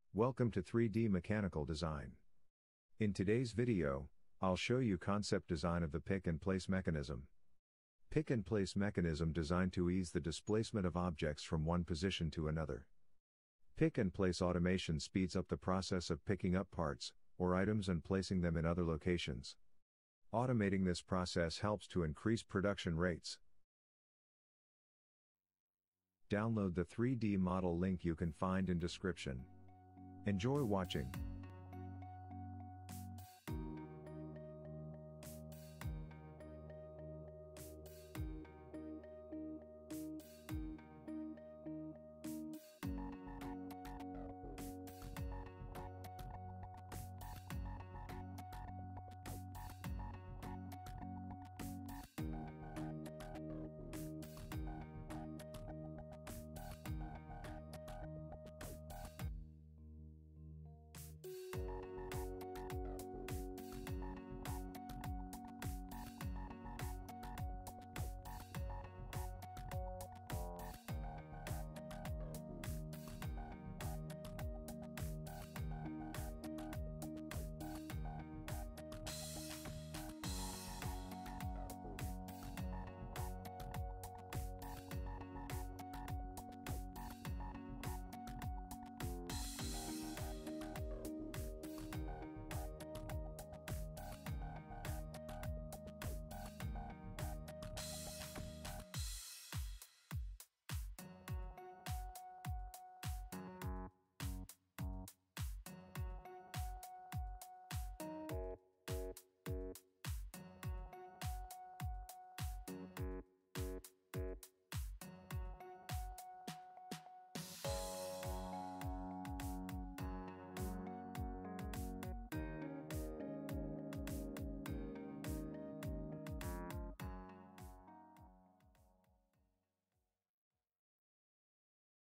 Welcome to 3D Mechanical Design. In today's video, I'll show you concept design of the pick and place mechanism. Pick and place mechanism designed to ease the displacement of objects from one position to another. Pick and place automation speeds up the process of picking up parts or items and placing them in other locations. Automating this process helps to increase production rates. Download the 3D model link you can find in description. Enjoy watching.